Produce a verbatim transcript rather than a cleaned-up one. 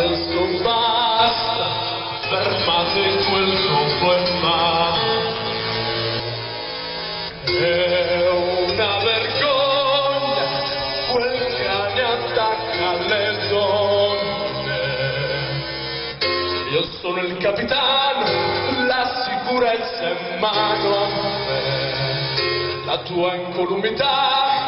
adesso basta, fermate quel problema. È una vergogna, quel cane attacca le donne. Io sono il capitano, la sicurezza è in mano a me. La tua incolumità